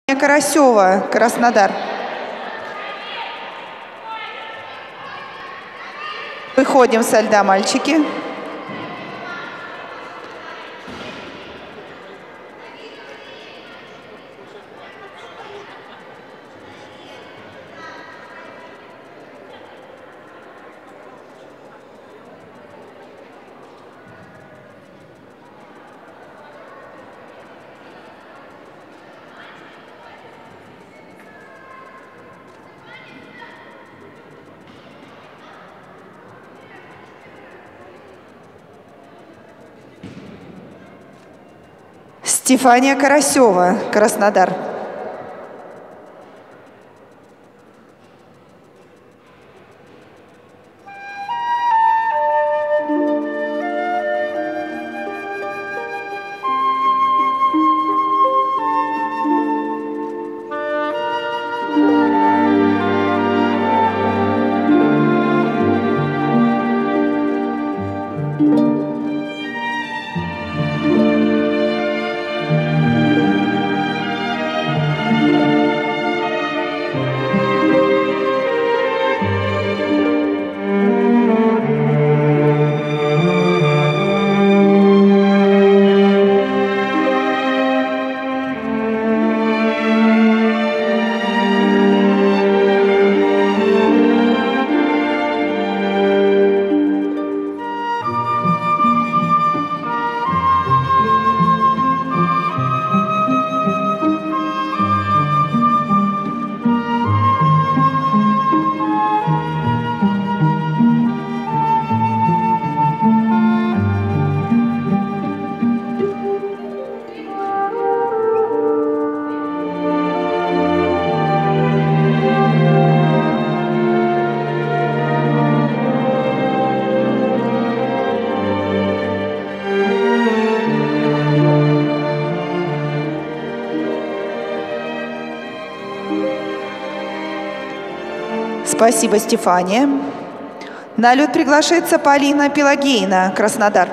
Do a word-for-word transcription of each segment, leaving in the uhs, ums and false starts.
Карасева, Краснодар. Выходим со льда, мальчики. Стефания Карасева, Краснодар. Спасибо, Стефания. На лед приглашается Полина Пелагеина, Краснодар.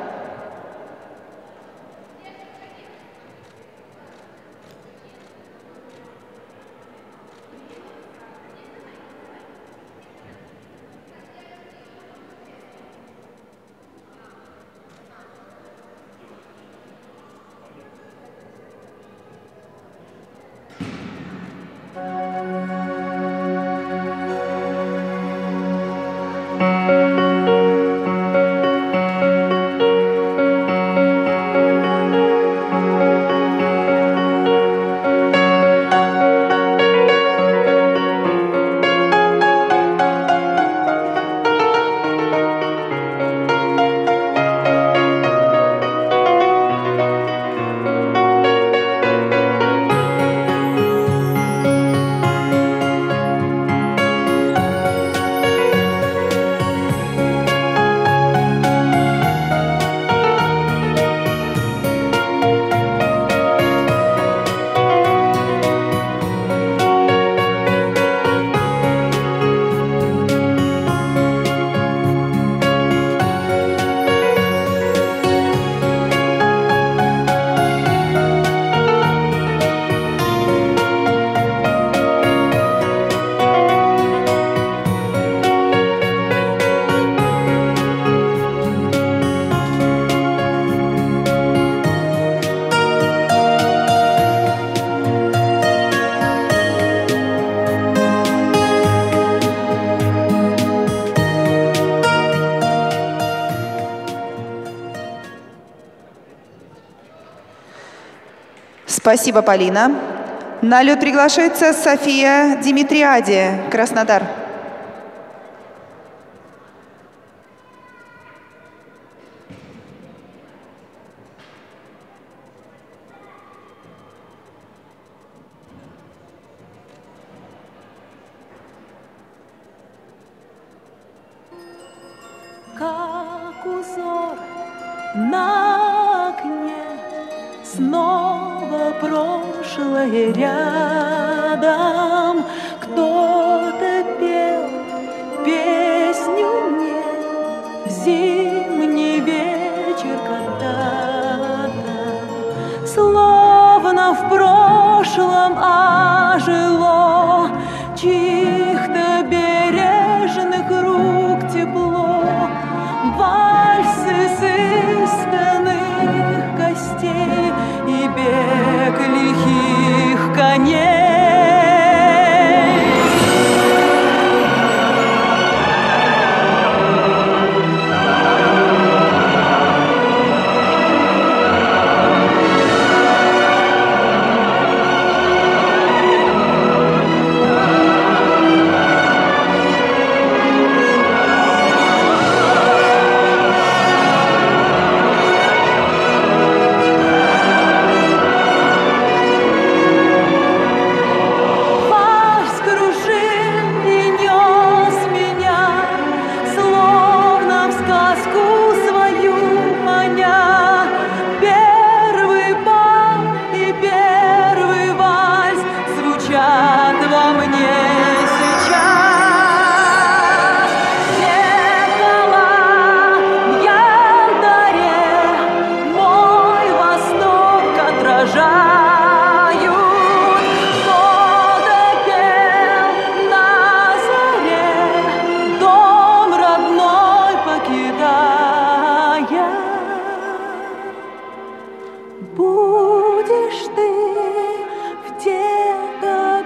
Спасибо, Полина. На лед приглашается София Димитриади, Краснодар. Как узор на окне, снова прошлое рядом. Кто-то пел песню мне в зимний вечер когда-то, словно в прошлом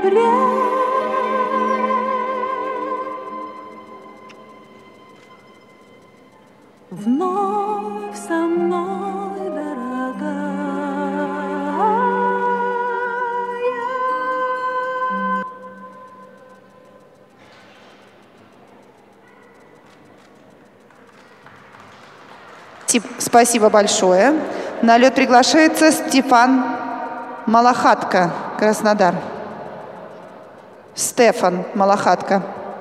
ноябре. Вновь со мной, дорогая. Спасибо большое. На лед приглашается Стефан Малахатка, Краснодар. Стефан Малахатка.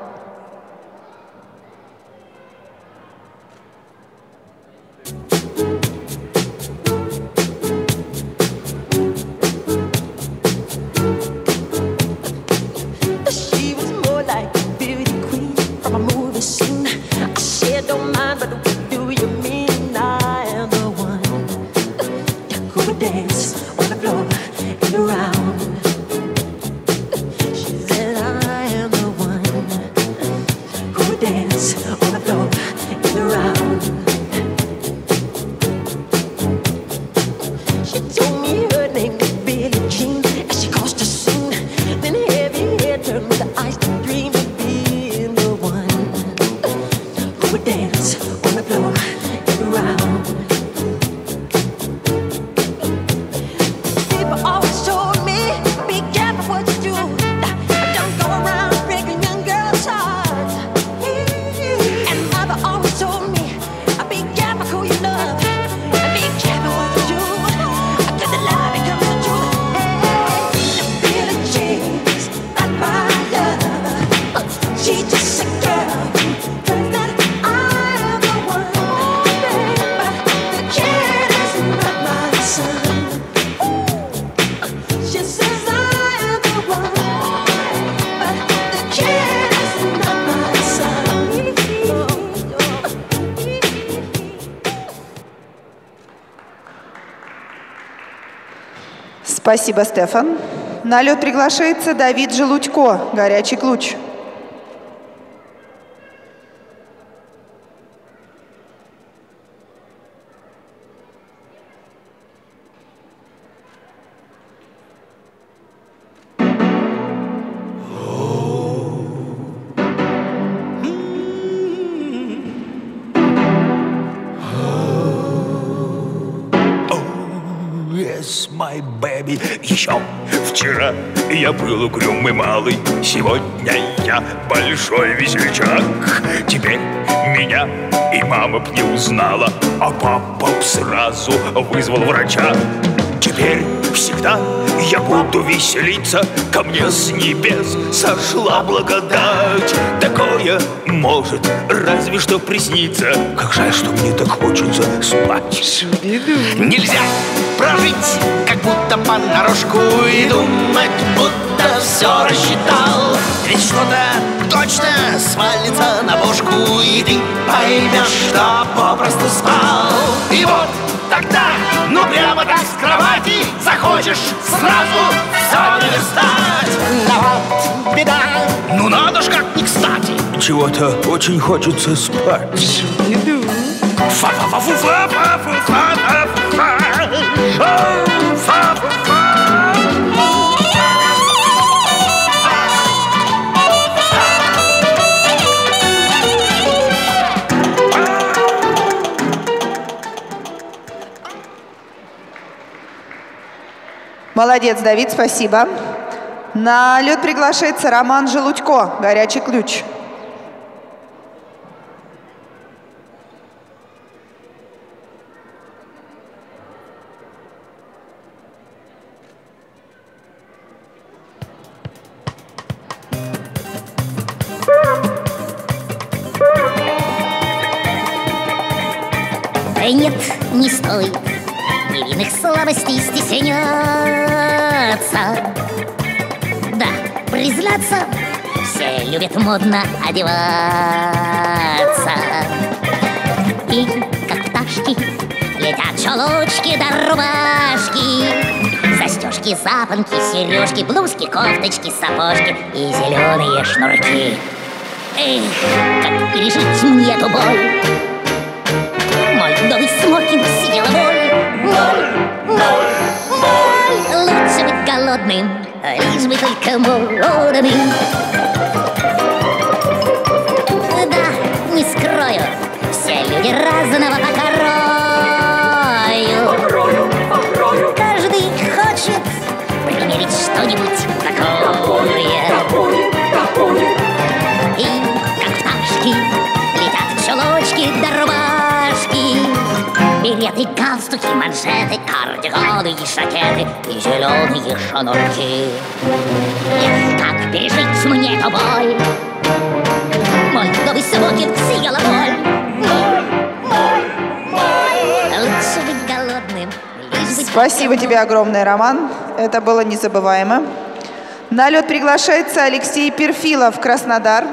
Спасибо, Стефан. На лед приглашается Давид Желудько, «Горячий ключ». My baby. Еще вчера я был угрюмый малый, сегодня я большой весельчак. Теперь меня и мама б не узнала, а папа б сразу вызвал врача. Теперь всегда я буду веселиться, ко мне с небес сошла благодать. Такое может разве что присниться, как жаль, что мне так хочется спать. Нельзя прожить, как будто понарошку, и думать, будто все рассчитал. Ведь что-то точно свалится на бошку, и ты поймешь, что попросту спал. И вот тогда, ну прямо так с кровати, захочешь сразу все наверстать. Но вот беда, ну надо ж как не кстати, чего-то очень хочется спать. Молодец, Давид, спасибо. На лед приглашается Роман Желудько, «Горячий ключ». Да нет, не стоит невинных слабостей стесняться. Да, признаться, все любят модно одеваться. И как пташки летят чулочки да рубашки, застежки, запонки, сережки, блузки, кофточки, сапожки и зеленые шнурки. Эх, как пережить мне эту боль? Мой новый смокинг съела боль, боль, боль, боль. Лучше быть голодным лишь бы только молодыми. Да, не скрою, все люди разного покрою. Каждый хочет примерить что-нибудь такое. И как пташки летят чулочки да рубашки, береты, галстуки, манжеты, кардиганы и жакеты, и зеленые шнурки. Эх, как пережить мне эту боль? Мой новый смокинг съела боль. Мой, мой, мой. Лучше быть голодным, лишь быть... Спасибо тебе огромное, Роман. Это было незабываемо. На лед приглашается Алексей Перфилов, Краснодар.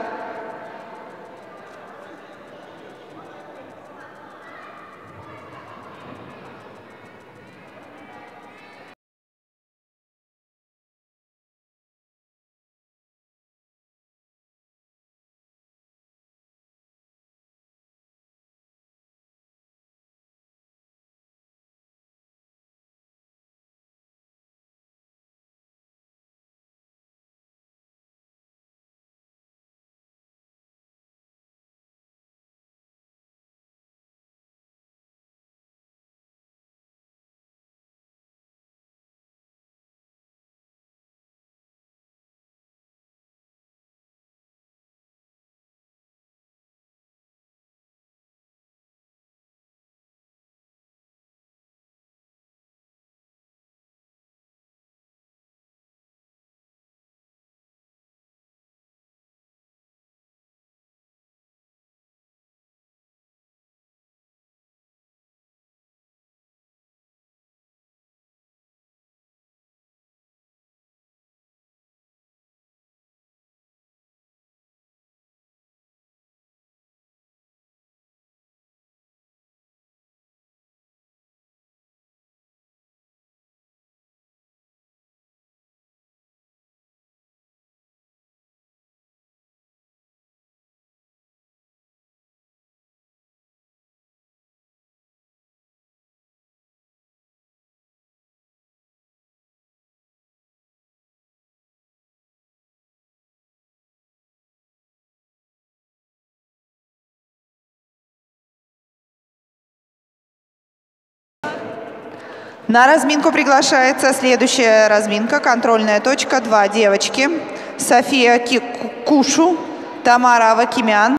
На разминку приглашается следующая разминка. Контрольная точка. Два девочки. София Кушу, Тамара Авакимян.